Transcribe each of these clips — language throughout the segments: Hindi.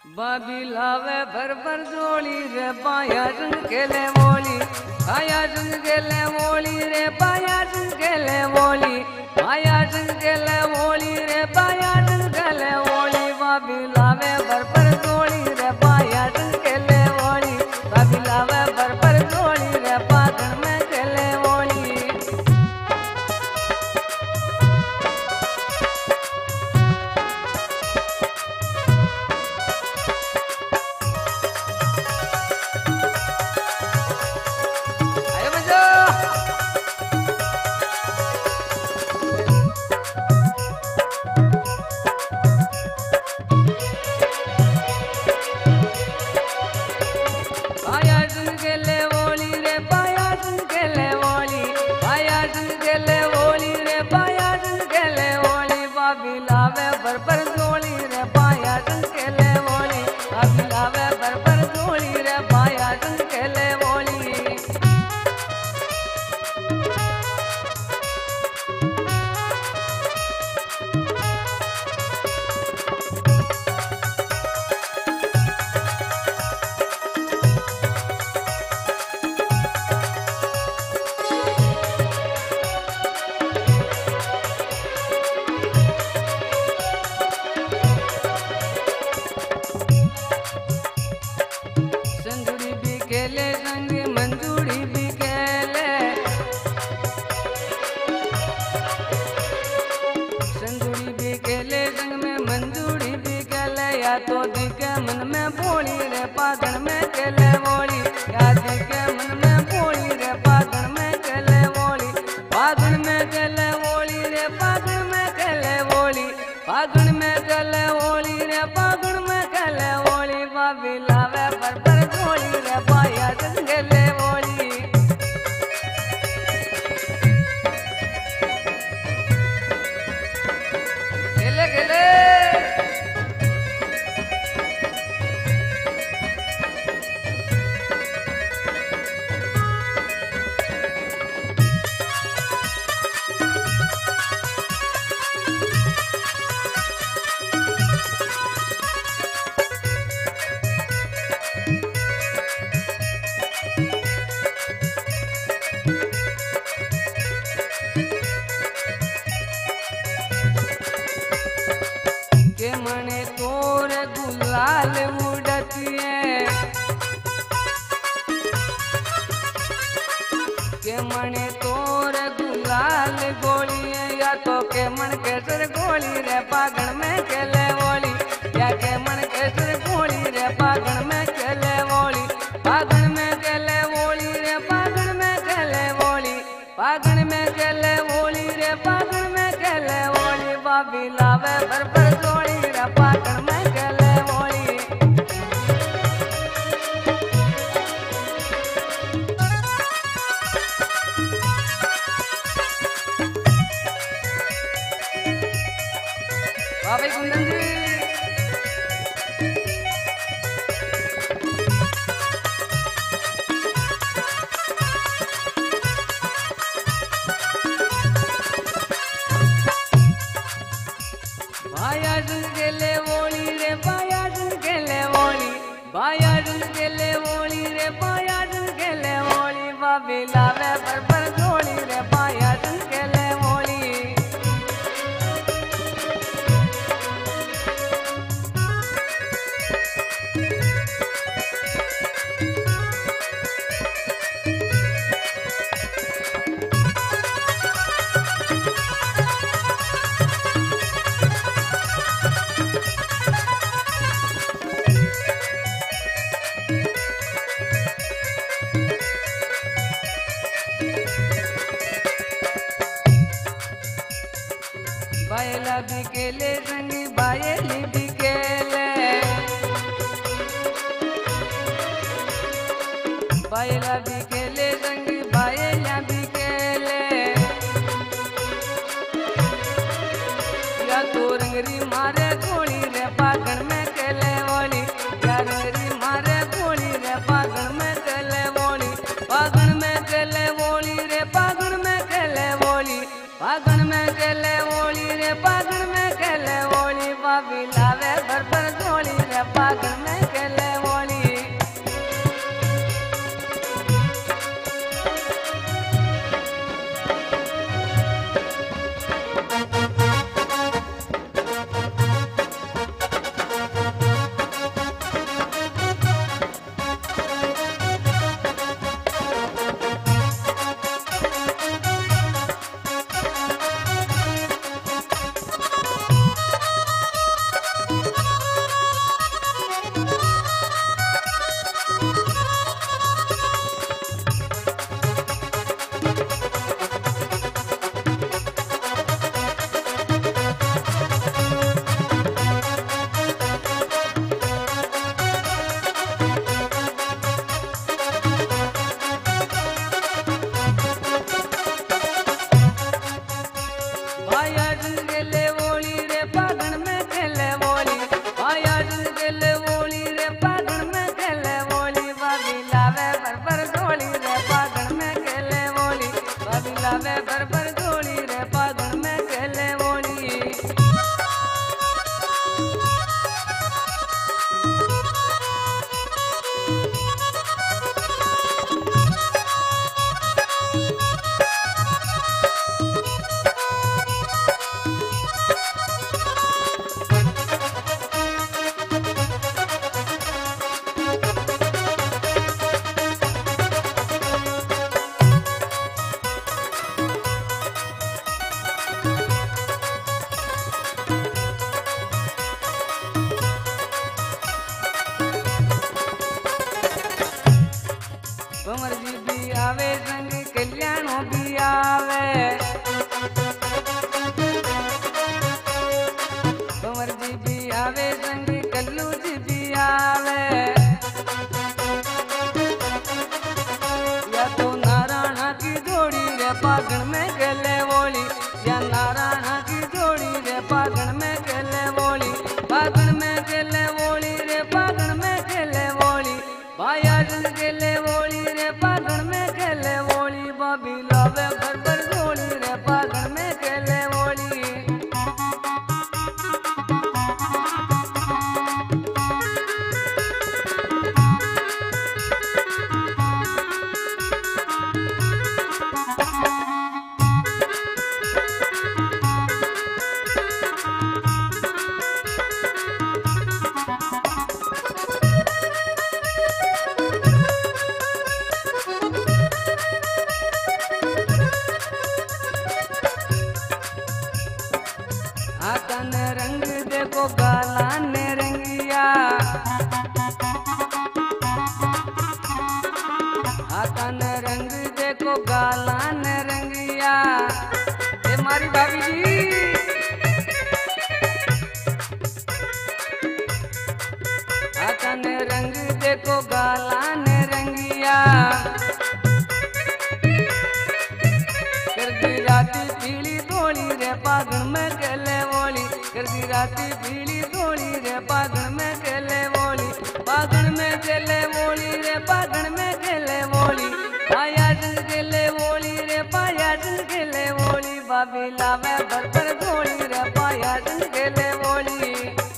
बाबी लावे भर भर जोड़ी रे पाया रंग खेले मोली, पाया रंग खेले मोली रे पाया रंग खेले मोली, पाया रंग खेले मोली रे पाया रंग खेले मोली। बाबी लावे भर भर जोड़ी रे पाया रंग खेले मोली, बाबी लावे भर भर जोड़ी रे पागन में खेले मोली। तो दिखे मन में बोली रे पागन में केले बोली, या दिखे मन में बोली रे पागन में केले बोली, पागन में केले बोली रे पागन में केले बोली, पागन में केले बोली रे पागन में केले बोली। बाबी लावे पर पर जोड़ी रे पाया जंगले बोली। केले केले के मने तोर गुलाल उड़तिए, के मने तोर गुलाल गोलिए, या तो के मन के सर गोली रे पागन में खेले बोली, या के मन के सर गोली रे पागन में खेले बोली, पागन में खेले बोली रे पागन में खेले बोली, पागन में खेले बोली रे पागन में खेले बोली। बाबी लावे भर भर जोड़ी रे पागन में खेले बोली। बाबी कुंदन जी बाया रंग गेले बोली रे बाया रंग गेले बोली, बाया रंग गेले बोली रे बाया रंग गेले बोली। बाबी लावे पर पर जोड़ी रे बाया रंग गेले बोली। बायला बिकेले रंगी बायली बिकेले, बायला बिकेले रंगी बायला बिकेले, या तो रंगरी मारे गोली रे पागन में केले बोली, या रंगरी मारे गोली रे पागन में केले बोली, पागन में केले बोली रे पागन में केले बोली, पागन में केले बोली रे पागन में केले बोली। बाबी लावे भर भर जोड़ी रे। फागुन में खेले होली। बरबर जोड़ी रे फागुन में खेले होली। कुंवर जी भी आवे संग कल्याणों भी आवे। कुंवर जी भी आवे संग कल्लू जी भी आवे। या तो नारायण की जोड़ी रे फागुन में खेले होली, या नारायण की जोड़ी रे फागुन में खेले होली। फागुन में खेले होली रे फागुन में खेले होली। भाया जन खेले होली रे फागुन में खेले होली। बाबी लावे बरबर जोड़ी रे फागुन में खेले होली। हाथन रंग देखो गाला ने रंगिया। हाथन रंग देखो गाला ने रंगिया। ये मारी भाभी जी। हाथन रंग देखो गाला ने रंगिया। करदी राती पीली धोली रे फागुन में खेले होली। करदी राती पीली धोली रे फागुन में खेले होली। फागुन में खेले होली रे फागुन में खेले होली। पाया जन खेले होली रे पाया जन खेले होली। बाबी लावे बरबर जोड़ी रे पाया जन खेले होली।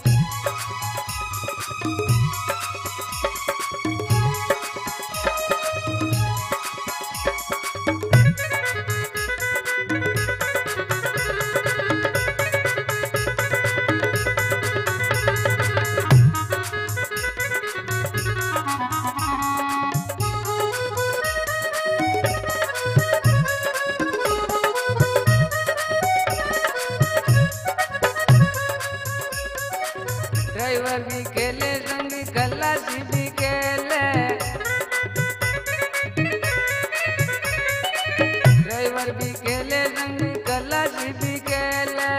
ड्राइवर भी खेले संग खलासी भी खेले। ड्राइवर भी खेले संग खलासी भी खेले।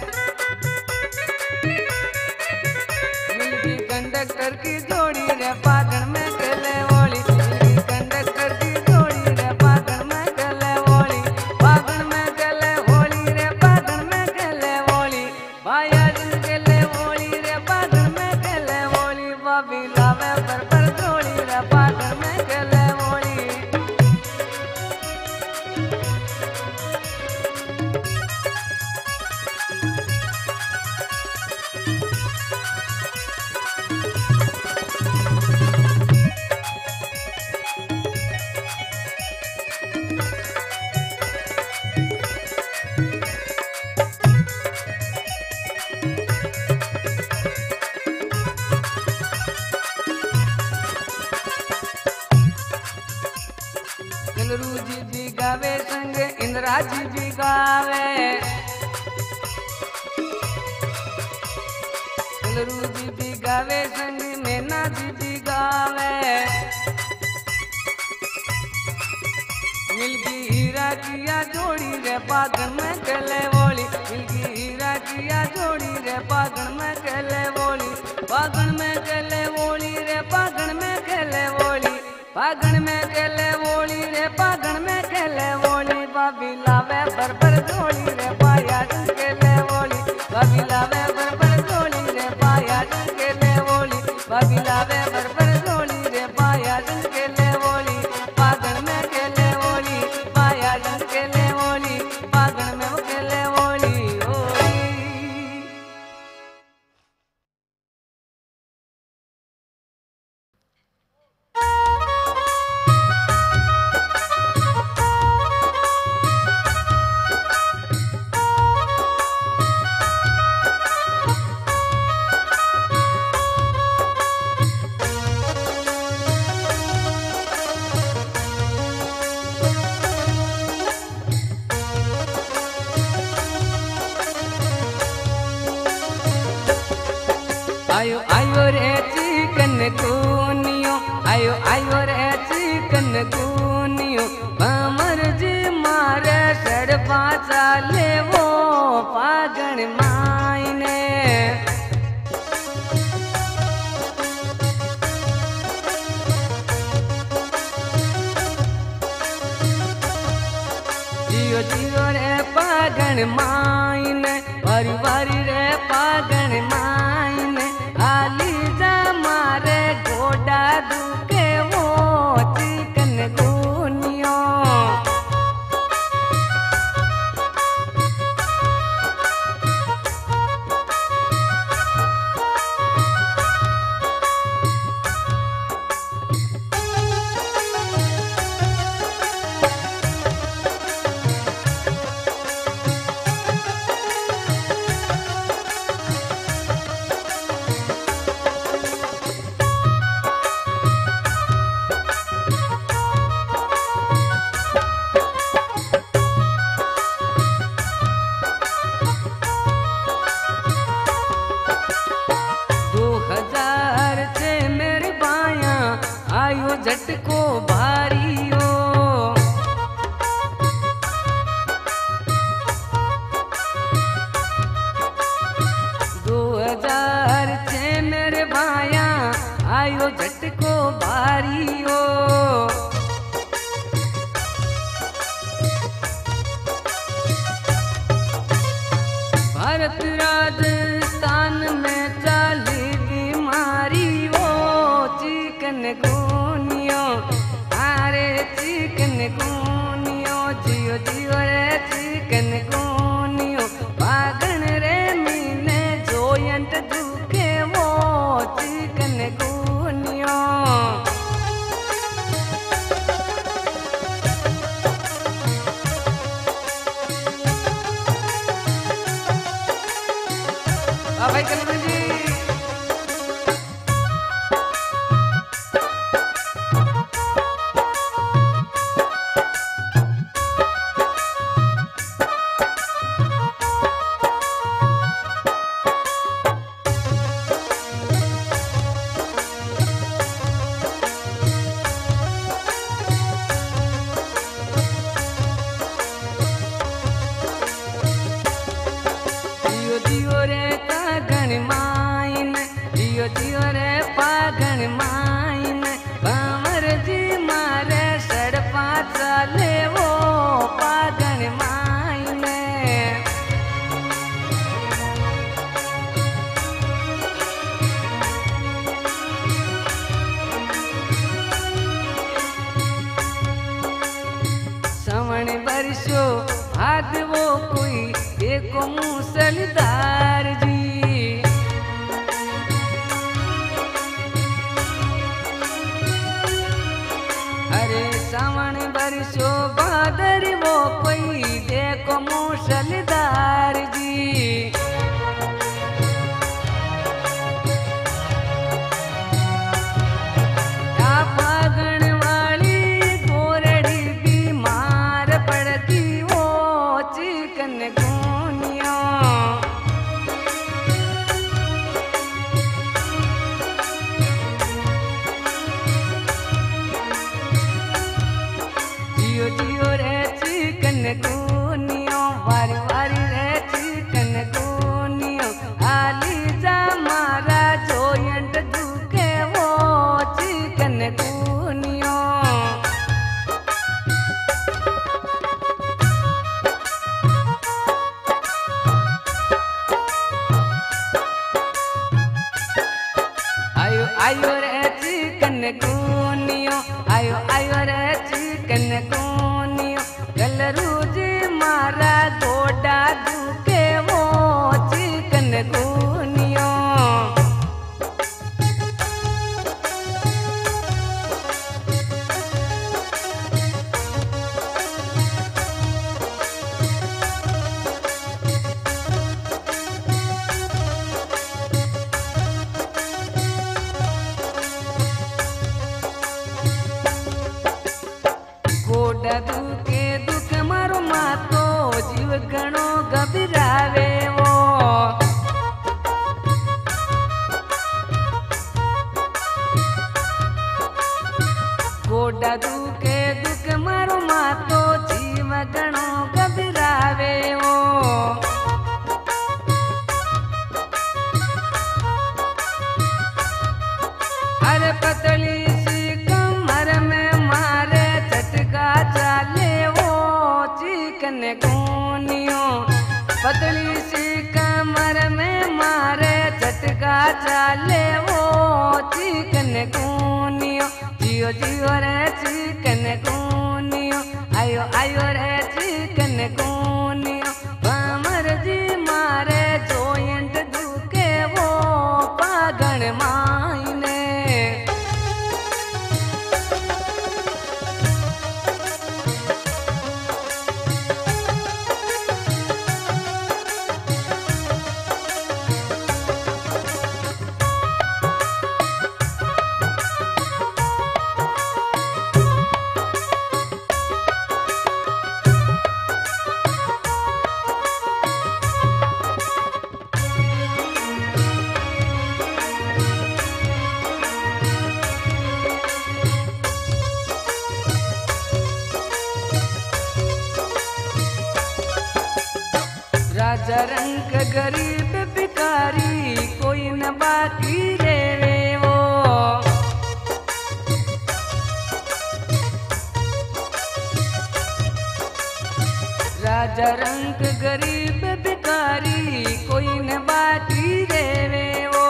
मिलकी कंडक्टर की जोड़ी रे फागुन में खेले होली। मिलकी कंडक्टर की जोड़ी रे फागुन में खेले होली। फागुन में खेले होली रे फागुन में खेले होली। भाया जन खेले होली रे फागुन में खेले होली। बाबी लावे बरबर जोड़ी रे फागुन में खेले होली। सिलरू जी भी गावे संग इंदिरा जी भी गावे सिलरू जी भी गावे संग मैना जी भी गावे मिलगी हीरा किया जोड़ी रे पागन में गले बोली मिलगी हीरा किया जोड़ी रे पागन में गले बोली पागन में गले बोली रे पागन में गले बोली पागन में गले बोली रे पागन में गले बोली बाबी लावे बरबर जोड़ी रे पाया गले बोली बाबी लावे बरबर जोड़ी रे पाया गले बोली बाबी लावे बरबर जोड़ी रे पाया गले बोली पागन में गले बोली पाया गले बोली पागन में गले बोली आयो आयो रे चिकन गुनियो आयो आयो रे चिकन गुनियो भमर जी मारे सड़पा चाले वो पागन मायने जियो जियो रे पागन मायने वारी वारी रे पागन मायने आली जा मारे गोडा दुके वो चिकन गुनियो आयो झटको भारियो 2006 मेरे भाया आयो झटको भारियो भारत राजस्थान में चाली बीमारी वो चिकन गुनियो अरे चिकन गुनियो जियो जियो रे चिकन गुनियो पागन रे मीने जोयंट दुखे वो चिकन गुनियो भाई कलम जी दियो दियो रे कागन माई आयो रे चिकन गुनियो, आयो आयो रे चिकन गुनियो। गलरू जी मारा गोडा दुखे वो चिकन गुनियो। गोडा दुखे दुख मारो मातो जीव घणो घबरावे वो। गोडा दुखे दुख मारो मातो जीव घणो घबरावे वो। अरे पतली सी कमर में मारे झटका चाले वो चिकन गुनियो। पतली सी कमर में मारे झटका चाले वो चिकन गुनियो। जियो जियो रे चिकन गुनियो, आयो आयो रे चिकन गुनियो। भमर जी मारे जोइंट दुखे वो पागण मायने। राजा रंग गरीब भिखारी कोई न बाकी रे वो। राजा रंग गरीब भिखारी कोई न बाकी रे वो।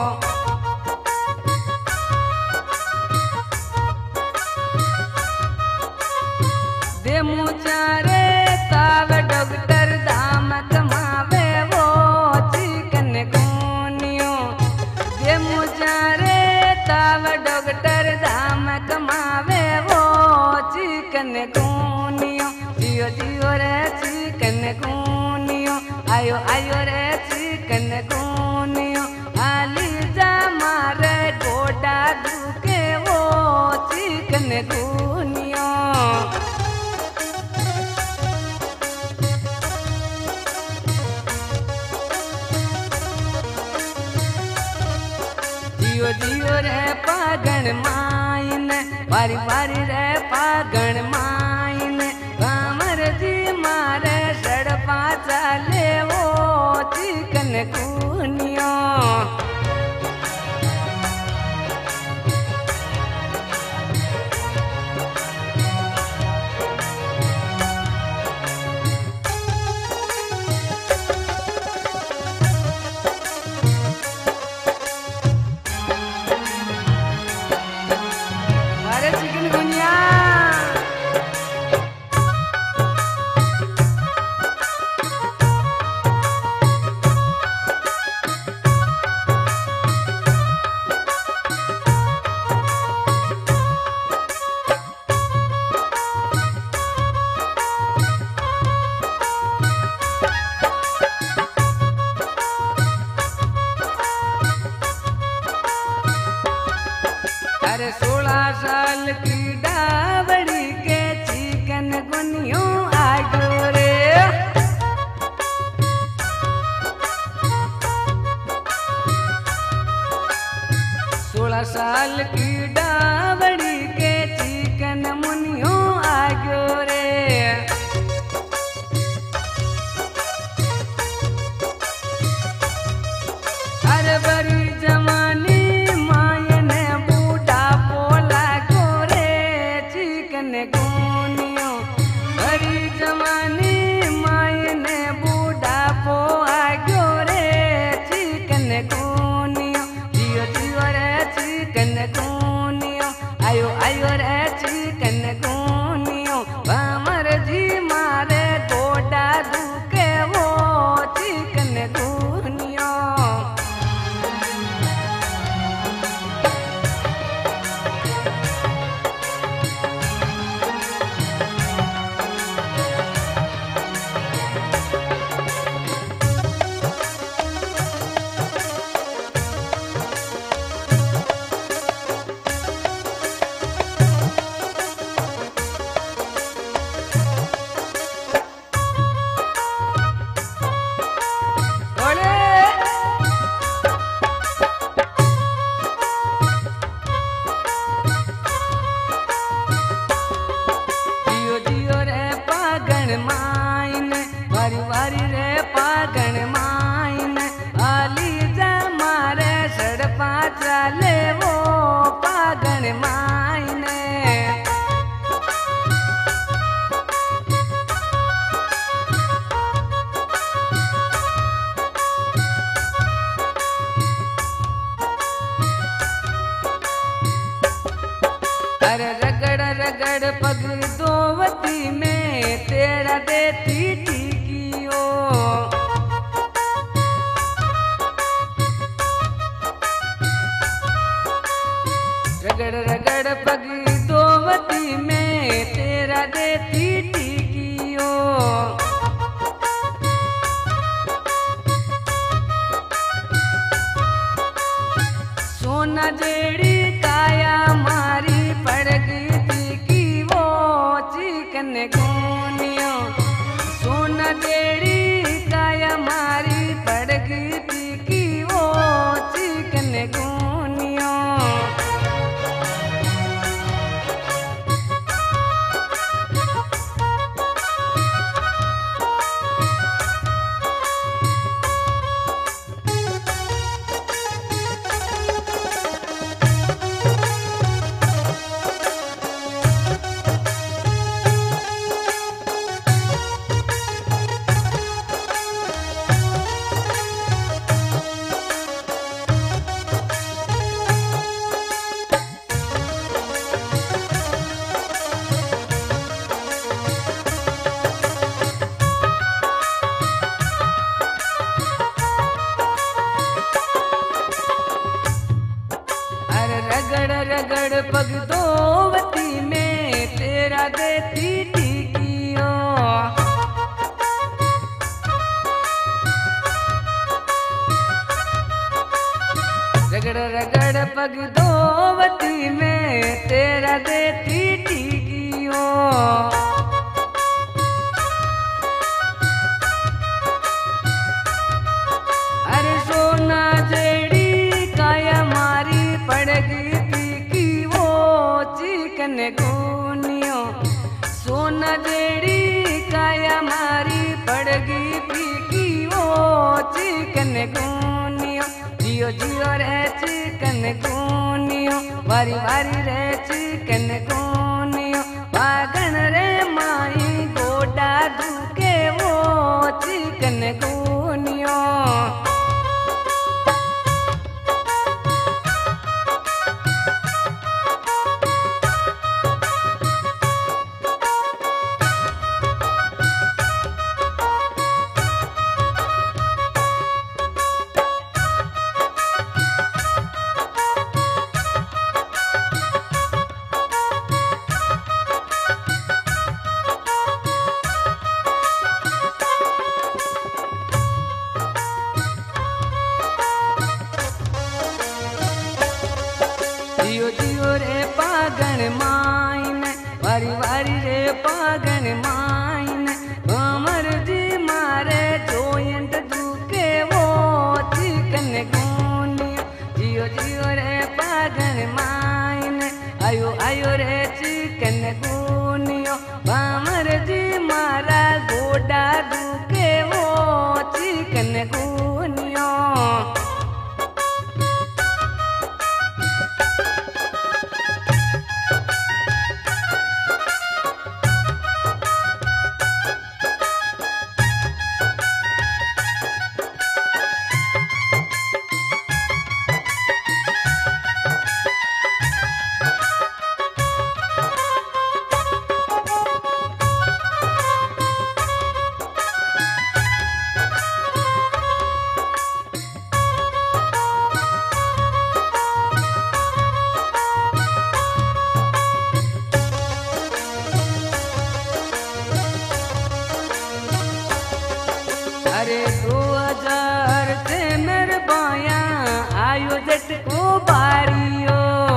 दे मुचारे ताव डॉक्टर दाम कमावे वो चिकन गुनियो। दे मुचारे ताव डॉक्टर दाम कमावे वो चिकन गुनियो। जियो जियो रे चिकन गुनियो, आयो आयो रे चिकन गुनियो। हाली जा मारे गोडा दुखे वो चिकन गुनियो। जियो जियो रे पागण माइन, बारी बारी रे पागण माइन। भमर जी मारे सड़पा चाले वो चिकन गुनियो। अरे चिकन गुनिया। अरे 16 साल की डावड़ी के चिकन गुनियो आगो रे। 16 साल की डावड़ी के चिकन मुनियो आगो रे। अरे बड़ी जवानी मायने बूढ़ा पोला गोरे चिकन गुनियो। बड़ी जवानी मायने बूढ़ा पो आगो रे चिकन गुनियो। जियो जियो रे चिकन चिकन गुनियो आयो आयो रे चिकन गुनियो भमर जी मारे गोडा दुखे वो चिकन गुनियो माइन वारी वारी रे पागण माइन आली जा मारे सड़पा चाले वो पागण माइन अरे रगड़ रगड़ पग दोवती में तेरा देती टिकियो रगड़ रगड़ पग दोवती में तेरा देती टिकियो सोना जेड़ी काया मारी पड़गी की वो चिकन गुनियो सोना जेड़ी काया मारी पड़गी की वो चिकन गुनियो रगड़ रगड़ पग दोवती में तेरा देती टिकियो रगड़ रगड़ पग दोवती में तेरा देती टिकियो अरे सोना जेड़ी काया मारी पड़गी की वो चिकन गुनियो सोना जेड़ी काया मारी पड़गी की वो चिकन गुनियो जियो जियो रे चिकन गुनियो वारी वारी रे चिकन गुनियो पागण रे माई गोडा दुखे वो चिकन गुनियो जियो जियो रे पागण माइन वारी वारी रे पागण माइन भमर जी मारे जोयंट दुखे वो चिकन गुनियो जियो जियो रे पागण माइन आयो आयो रे चिकन गुनियो भमर जी मारा गोडा दुखे वो चिकन गुनियो आयो जट को बारियो।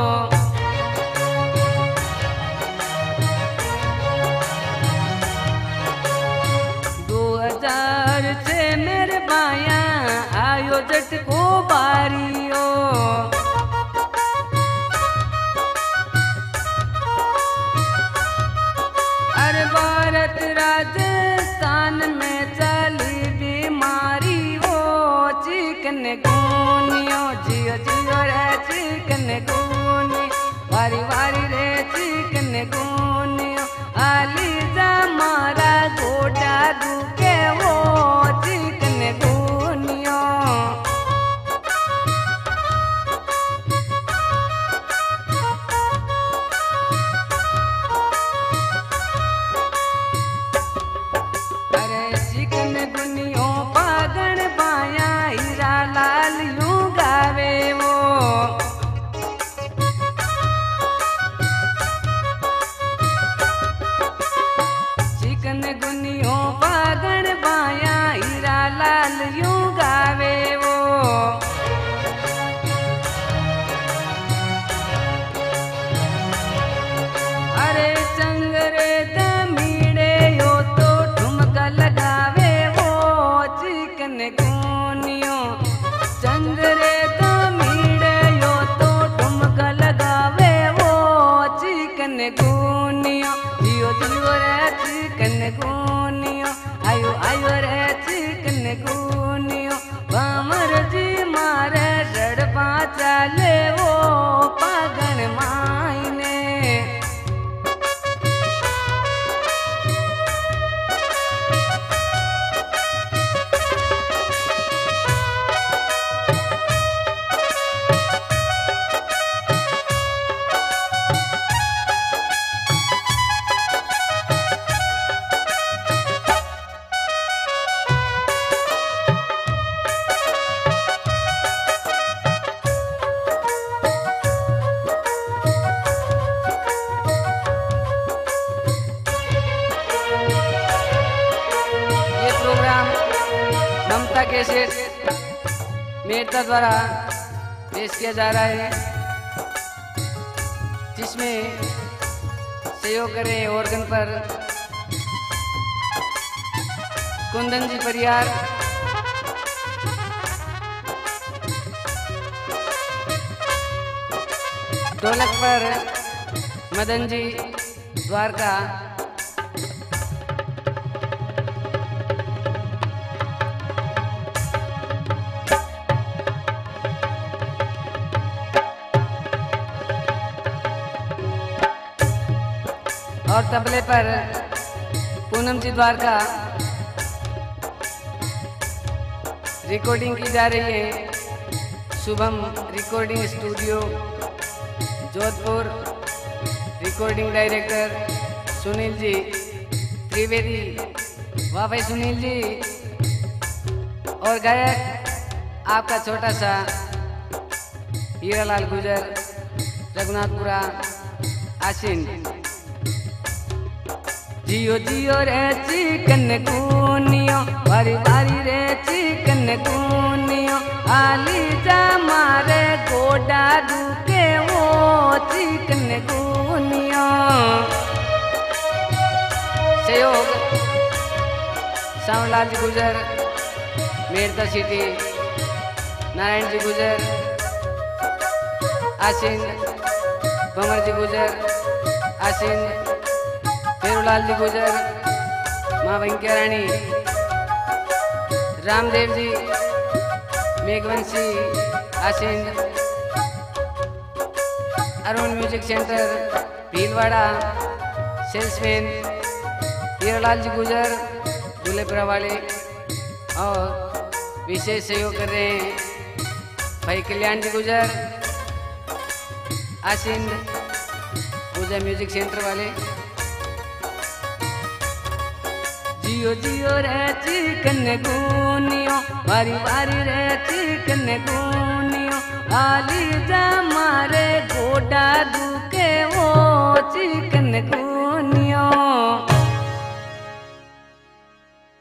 2006 मेरे बाया आयो जट को बारियो। अरे भारत राजस्थान में चली बीमारी वो चिकन गुनियो। जियो जियो रे चिकन गुनी, वारी वारी रे चिकन गुनियो। आली जा मारा गोडा दुके वो चिकन गुनियो। अरे चिकन गुनियो पागण बाया हीरा लाल यूं गावे वो। चिकन गुनियो पागण बाया हीरा लाल यूं गावे वो। अरे चंगरे दमीड़े यो तो ठुमका लगावे वो चिकन गुनियो। चंगरे दमीड़े यो तो ठुमका लगावे वो चिकन गुनियो। जियो जियो रे चिकन गुनियो, आयो आयो रे चिकन गुनियो। बामर जी मारे रड़पा चाले वो पागण मायने। ममता कैसेट मेहता द्वारा पेश किया जा रहा है, जिसमें सहयोग करें ऑर्गन पर कुंदन जी परियार, ढोलक पर मदन जी द्वारका, और तबले पर पूनम जी द्वारका। रिकॉर्डिंग की जा रही है Shubham recording studio Jodhpur. Recording director Sunil ji Trivedi. वाह भाई सुनील जी। और गायक आपका छोटा सा हीरालाल गुजर, रघुनाथपुरा आशीन। जियो जियो रे चिकन गुनियो, वारी वारी रे चिकन गुनियो। आली जा मारे गोडा दुके वो चिकन गुनियो। सहयोग श्यामलाल जी गुजर, मेरता सिटी, नारायण जी गुजर, आशीन, भंवर जी गुजर, आशीन, फेरूलाल जी गुजर, माँ Venkaiya Rani, Ramdev ji, Meghwanshi, Aashin, Arun music centre Bhilwara, salesman Hiralal ji Gujar Dulhepura वाले। और विशेष सहयोग कर रहे हैं भाई कल्याण जी गुजर, आशीन, पूजा म्यूजिक सेंटर वाले। जियो जियो रे चिकन गुनियो, वारी वारी रे चिकन गुनियो। आली जा मारे गोडा दुके वो चिकन गुनियो।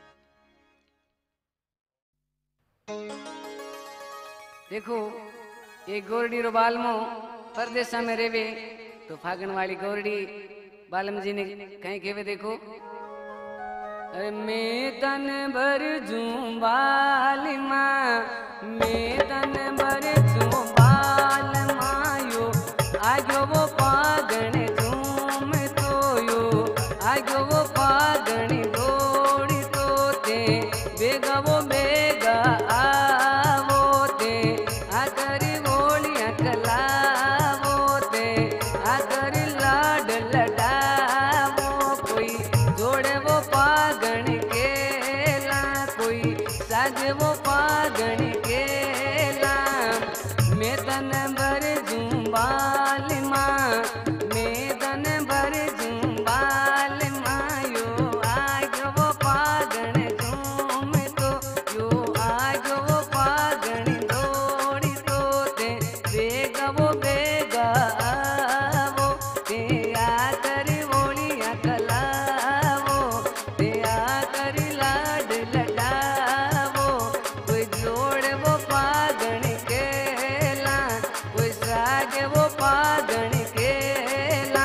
देखो एक गोरडी रो बालमो परदेसा में रेवे तो फागण वाली गोरडी बालम जी ने कहीं केवे देखो। अरे मैं तन भर जू बाल माँ, मैं तन भर जू बाल मायो, आजो वो फागण झूम तोयो, आजो वो फागण दौड़ी तोते, बेगा वो बेगा आवो ते, आकर गोलियां कलावो ते, आकर लाड लडावो, कोई जोड़े वो फागण केला, कोई साज वो फागण केला। मैं तन भर जुम्बाल माँ, मैं तन भर जुम्बाल मायो, आज वो फागण झूम तो यो, आज वो फागण दौड़ी तोते, बेगा वो बेगा आवो ते, आकर गोलियां कलावो ते, आकर लाड लडावो, कोई जोड़ वो फागण केला, कोई साज वो फागण केला।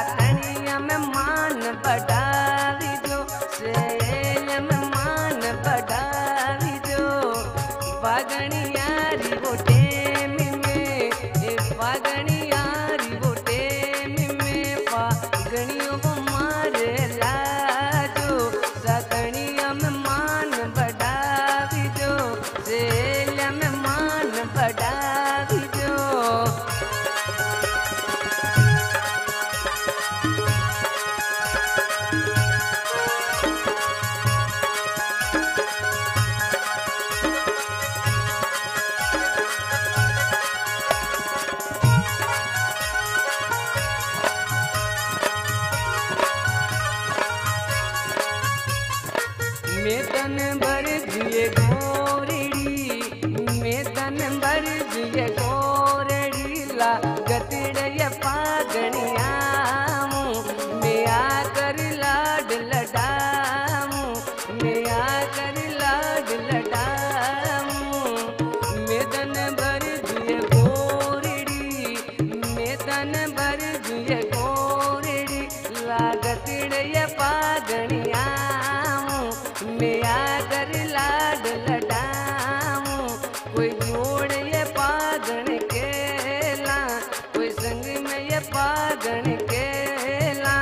सातनिया में मान बढ़ावी जो सेल में मान बढ़ावी जो फागणियारी वो टेम में फागणियारी वो टेम में फागणियों को मारे लाजो सातनिया में मान बढ़ावी जो सेल में मान बढ़ावी जो मैं तन भर दिए गोरड़ी मैं तन भर दिए गोरड़ी ला गतिड़य पागणियामू मैं आकर लाड लडामू मैं आकर लाड लडामू मैं तन भर दिए गोरड़ी मैं तन भर दिए गोरड़ी ला गतिड़य पागणियामू मैं आकर लाड लडाऊं कोई जोड़ ये पागण केला कोई संग में ये पागण केला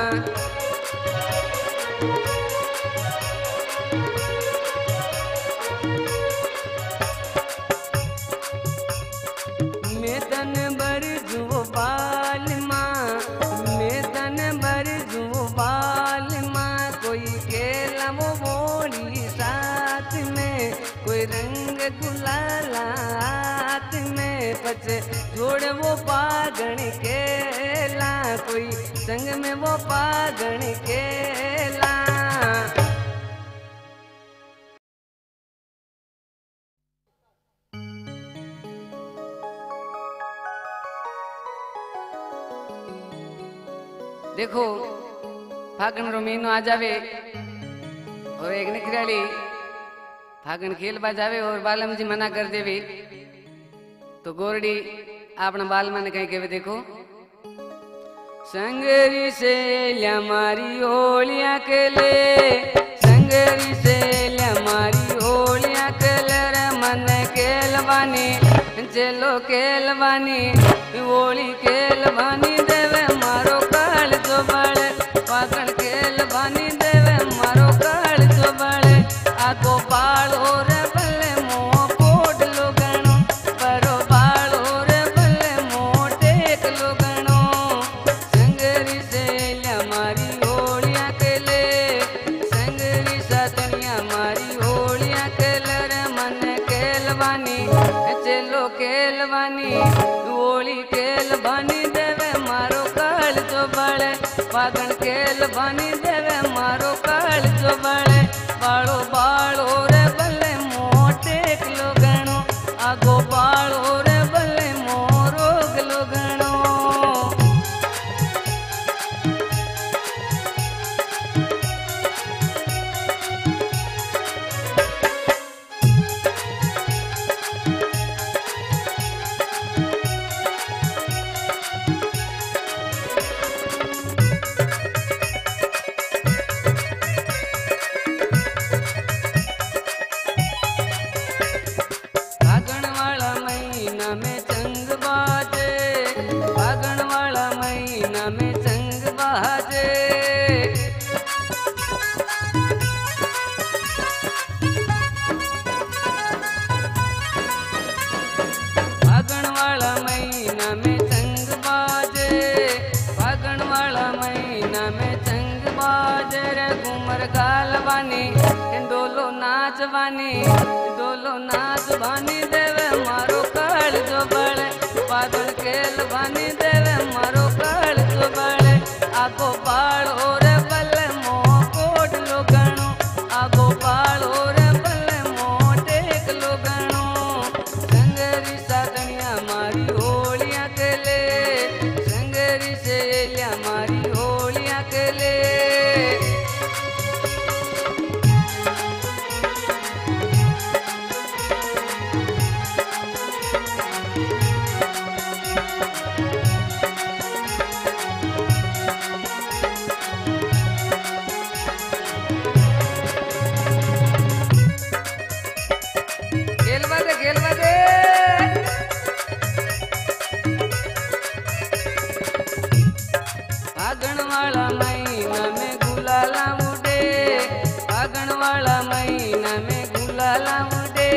मैं तन भर जुओ बाल माँ मैं तन भर जुओ बाल माँ कोई केला वो बोली साथ में कोई रंग गुलालात में पचे जोड़ वो पागण केला कोई संग में वो पागण केला देखो फागण रो महीनो आ जावे और एक निकराली फागण खेलबा जावे और बालम जी मना कर देवी तो गोरड़ी अपना बालमा ने कहीं कहवे देखो संगरी से लिया मारी होलिया के ले संगरी से लिया मारी होलिया के ले रे मन केलवानी चलो केलवानी होली केलवानी देवे मारो काल जो बड़े फागण केलवानी देवे मारो काल जो बड़े आगो बालो रे बल्ले मोह कोट लो गणो परो बालो रे बल्ले मोह टेक लो गणो संगरी से लिया मारी होलिया के ले संगरी सातनिया मारी होलिया के ले रे मन केलवानी चलो केलवानी होली केलवानी देवे मारो काल जो बड़े फागण केलवानी देवे मारो काल जो बड़े बालो बालो रे बल्ले मोह टेक लो गणो आगो बालो रे बल्ले मोह रोग लो गणो डोलो नाचवानी देवे मारो काल जो बड़े फागण केलवानी देवे मारो काल जो बड़े आगो बालो रे बल्ले मोह कोट लो गणो आगो बालो रे बल्ले मोह टेक लो गणो संगरी सातनिया मारी होलिया के ले संगरी से लिया मारी होलिया के ले फागण वाला महीना में गुलाला उड़े, फागण वाला महीना में गुलाला उड़े।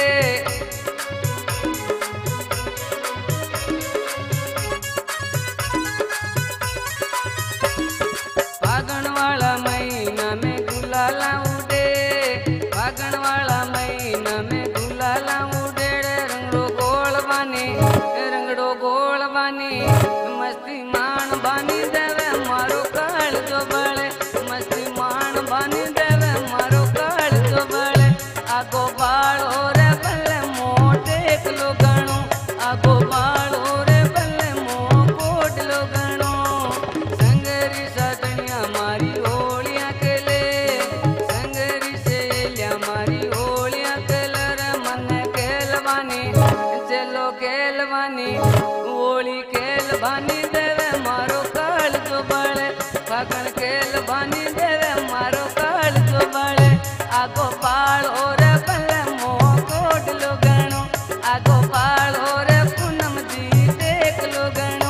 फागण वाला महीना में गुलाला उड़े, फागण वाला महीना में गुलाला उड़े। रंगड़ो गोल बानी, रंगड़ो गोल बानी, मस्ती मान बानी देवे मारो काल जो बड़े, मस्ती मान बानी देवे मारो काल जो बड़े। आगो बाड़ो रे बल्ले मोटे लो गणो, आगो बाड़ो रे बल्ले मो कोट लो गणो। संगरी सतनिया मारी होलिया के ले, संगरी से लिया मारी होलिया के ले। रे मन केलवानी चलो केलवानी, होली केलवानी देवे मारो काल जो बड़े, फागण केलवानी देवे मारो काल जो बड़े। आगो बाड़ो रे बल्ले मो कोट लो गणो, आगो बाड़ो रे पूनम जी देख लो गणो।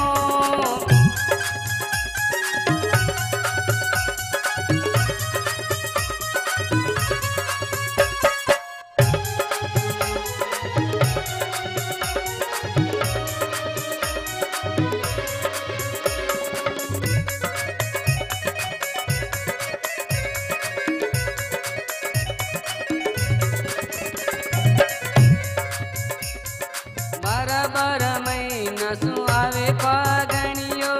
बारह महीना सुहावे फागणियो,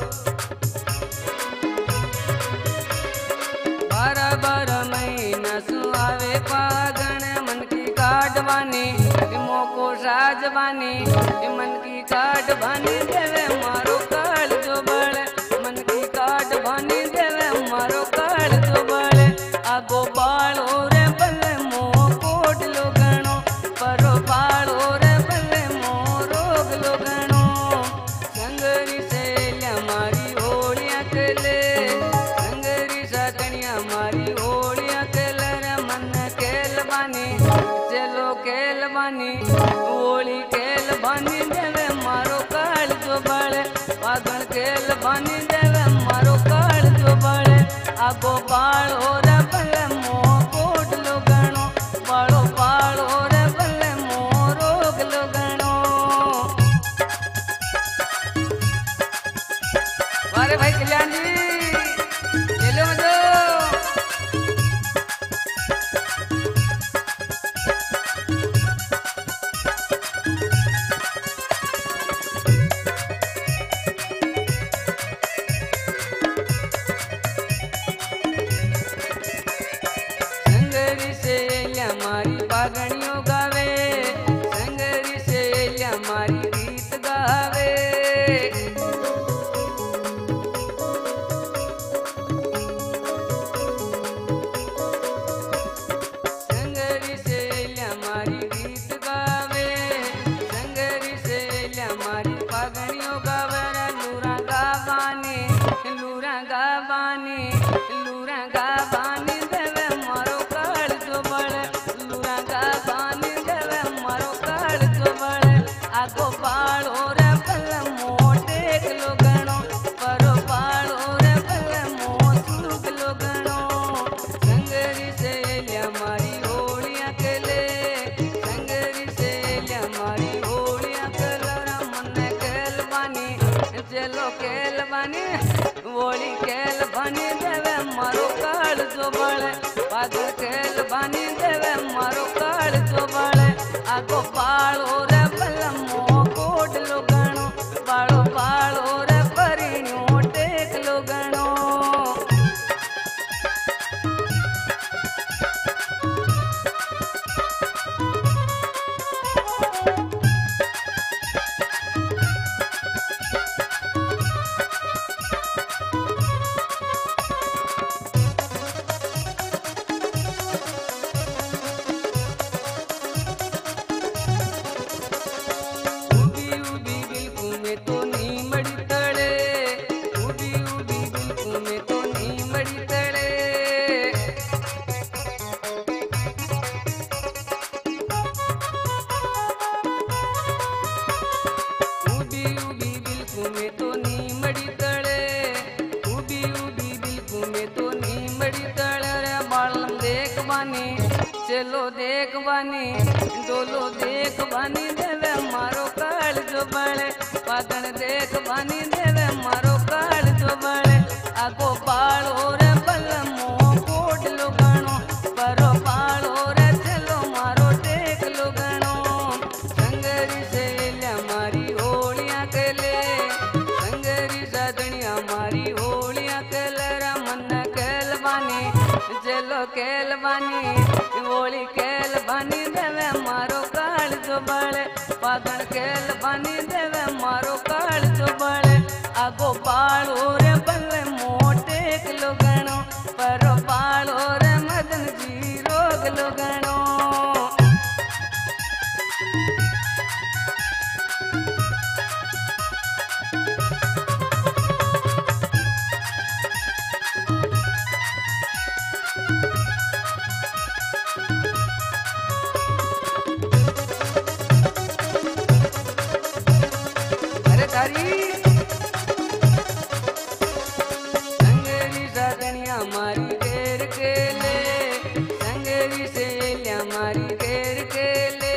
12 महीना सुहावे फागण। मन की काटवानी मोको साजवानी, मन की काटवानी देवे मारो काल जो बड़े, मन की काटवानी देवे मारो काल जो बड़े। आगो बाड़ो रे बल्ले मो कोट लो गणो, परो बाड़ो रे बल्ले मो रोग लो गणो। संगरी से लिया मारी होलिया के ले, संगरी सतनिया मारी होलिया के ले। रे मन केलवानी चलो केलवानी, होली केलवानी देवे मारो काल जो बड़े, फागण केलवानी देवे मारो काल जो बड़े। आगो बाड़ो रे बल्ले मो कोट लो गणो, बाड़ो बाड़ो रे बल्ले मो रोग लो गणो। वारे भाई कल्याण जी ले लो मजो। संगरी से लिया मारी फागणियों गावे, संगरी से लिया मारी गीत गावे। संगरी से लिया मारी गीत गावे, संगरी से लिया मारी फागणियों गावे। लूरा गावानी, लूरा गावानी, लूरा गावानी देवे मारो काल जो बड़े, लूरा गावानी देवे मारो काल जो बड़े। आगो बाड़ो रे बल्ले मोटे लो गणो, परो बाड़ो रे बल्ले मो सुख लो गणो। संगरी से लिया मारी होलिया के ले, संगरी से लिया मारी होलिया के ले। मन केलवानी चलो केलवानी, होली केलवानी देवे बानी चलो देख बानी डोलो देख बानी देवे मारो काल जो बड़े पागण देख बानी देवे मारो काल जो बड़े आगो बालो रे बलमो कोट लो गणो परो बालो रे चलो मारो टेक लो गणो संगरी से ले मारी होलियां केले संगरी सदनिया मारी होलियां केलरा मन केलवानी चलो केलवानी होली केलवानी देवे मारो काल जो बड़े पागण केलवानी देवे मारो काल जो बड़े आगो बालो रे बल्ले मोटे किलो गणो परो बालो रे मदन जी रोग लो गणो अरे तारी संगरी सदनिया मारी घेर के ले संगरी से लिया मारी घेर के ले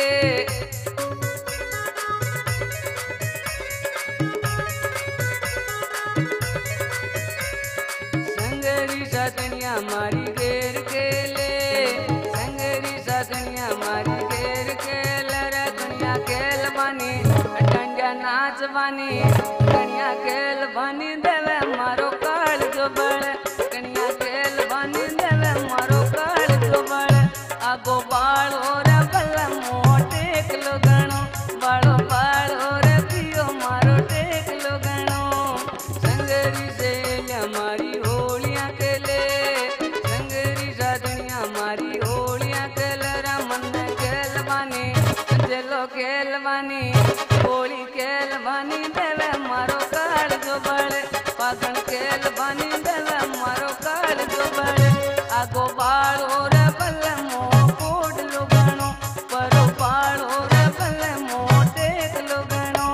संगरी सदनिया मारी घेर के ले संगरी सदनिया मारी घेर के ले रे दुनिया केलवानी डंडा नाचवानी कनिया केलवानी देवे मारो काल जो बड़े कनिया केलवानी देवे मारो काल जो बड़े आगो बालो रे बल्ला मोटे किलो गणो बालो रे पियो मारो टेक लो गणो संगरी से ले मारी होलियां केले संगरी सदनिया मारी होलियां केलरा मन केलवानी चलो केलवानी होली केलवानी देवे मारो काल जो बड़े पागण केलवानी देवे मारो काल जो बड़े आगो बालो रे बल्ले मो कोड लो गणो परो बालो रे बल्ले मोटे लो गणो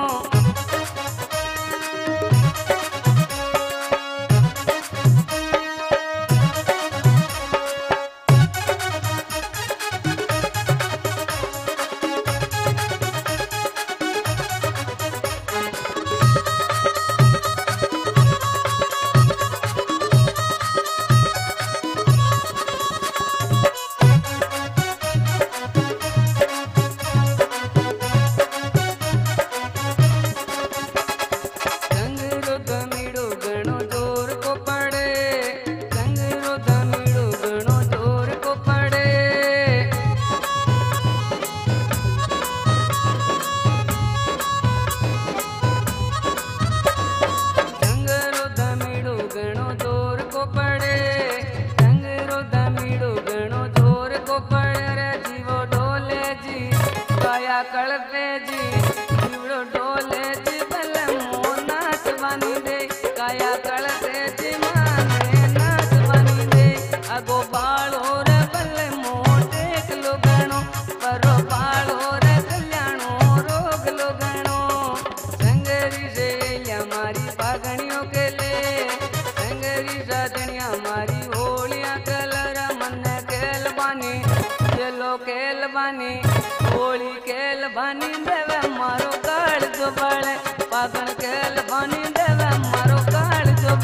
संगरो धमीड़ो गणो जोर को पड़े संगरो धमीड़ो गणो जोर को पड़े संगरो धमीड़ो गणो जोर को पड़े संगरो धमीड़ो गणो जोर को पड़े रे जीवो डोले जी काया कळपे जी जीवड़ो डोले जी बल्ले मो नाचवानी दे काया कळपे जी माने नाचवानी दे आगो बालो रे बल्ले मोटे किलो गणो परो बालो रे कल्याणो रोग लो गणो संगरी से लिया मारी पागणियों के ले संगरी सदनिया मारी होलियां कलरा मन केलवानी चलो केलवानी होली केलवानी देवे मारो काल जो बड़े पागण केलवानी देवे मारो काल जो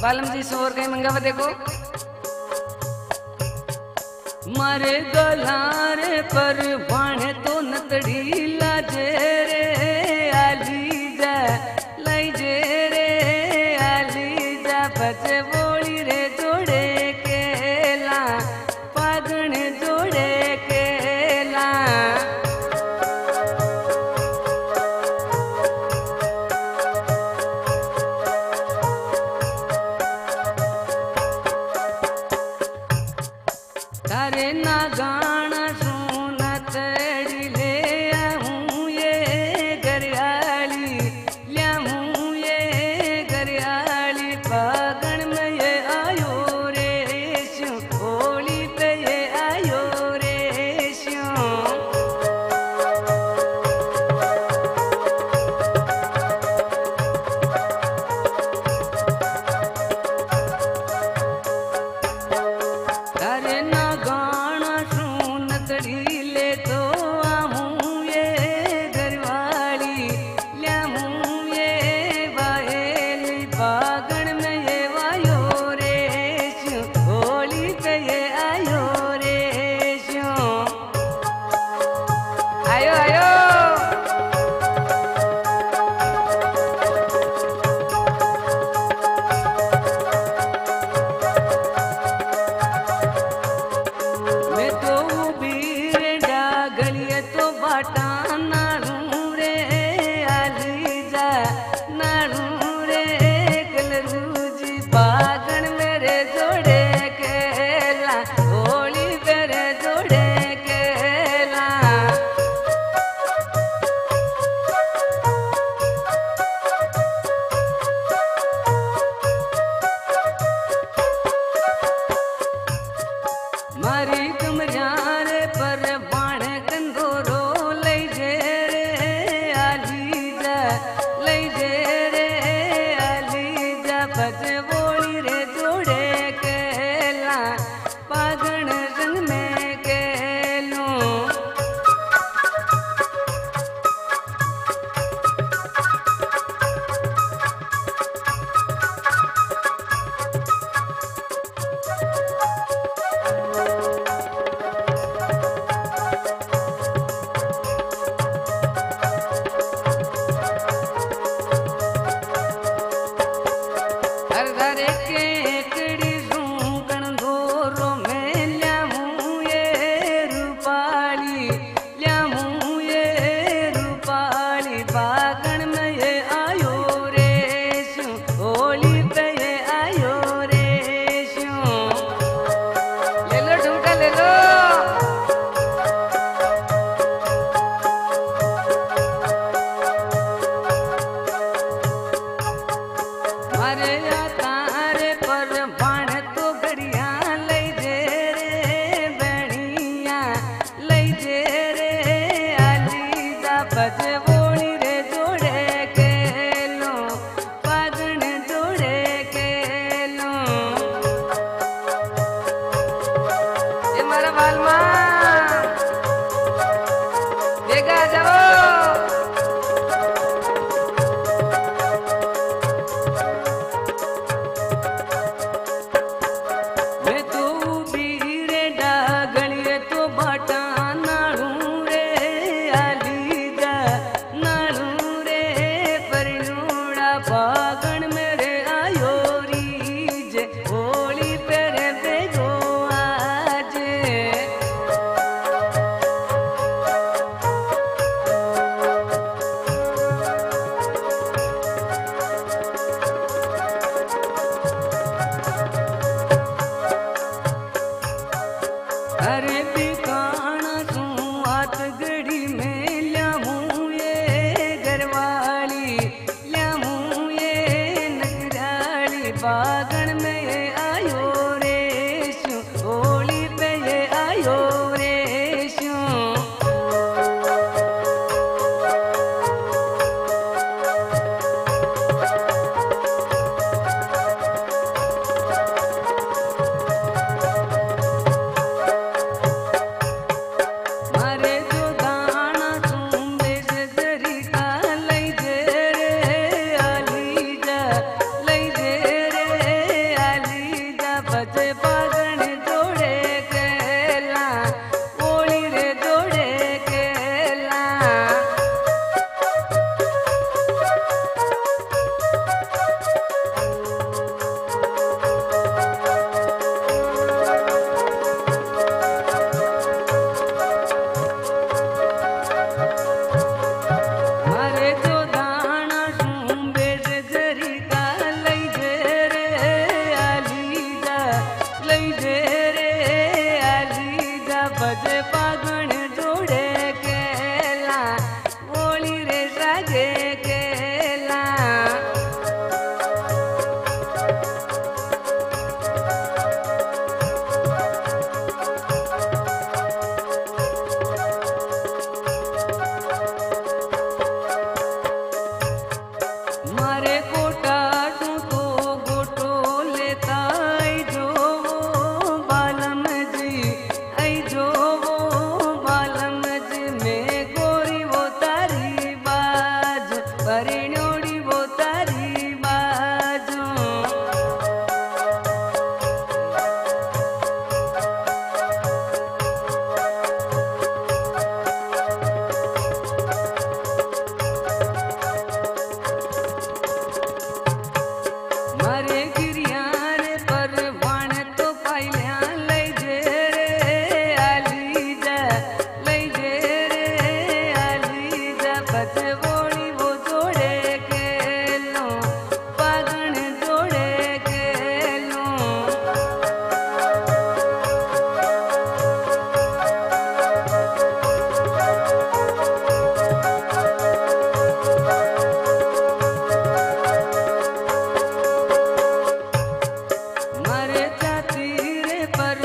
बालम जी सोर कहीं मंगावा देखो मारे गलारे पर बाणे तो नतड़ी लाजे रे आली जा लाई जे रे आली जा बचे बोली रे जोड़े केला पागण जोड़े केला तारे ना गाना सुना तड़ी ले आऊं ये गरियाली ले आऊं ये गरियाली पागण में ये आयो रे श्यों होली पे ये आयो रे श्यों तारे ना गाना सुन तड़ी ले तो आऊं ये घरवाली ले आऊं ये बाहेली बागण में ये वायो रे श्यों होली पे ये आयो रे श्यों आयो आयो मैं तो बीरे डागलिए तो बाटा नाड़ू रे आली जा नाड़ू रे कलरू जी बागण मेरे जोड़े केला होली मेरे जोड़े केला मारी कमरियारे पर बाण कंदोरो लई जे रे आली जा लई जे रे आली जा बजे बोली रे जोड़े केला पागण रंग में केलू हर धरे के एकड़ी रूकण दोरो में ल्याऊं ये रूपाली ल्याऊं ये रूपाली बागण में ये आयो रे श्यों होली पे ये आयो रे श्यों ले लो ढूंढा ले लो मारे तारे पर बाण तो गड़िया लई जे रे बणिया लई जे रे आली जा बजे बोली रे जोड़े केलो पागण जोड़े केलो ये मारा बालमा देखा जाओ मैं तो बीरे डागलिए तो बाटा नाड़ू रे आली जा नाड़ू रे परिणूड़ा बागण मेरे आयो रीज होली पेरे बेगो आज अरे बिकाना तू आत गड़ी में ल्याऊं ये घरवाली ल्याऊं ये नगराली बागण में ये आयो रे श्यों होली पे ये आयो रे श्यों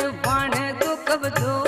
वाणे तो कब जो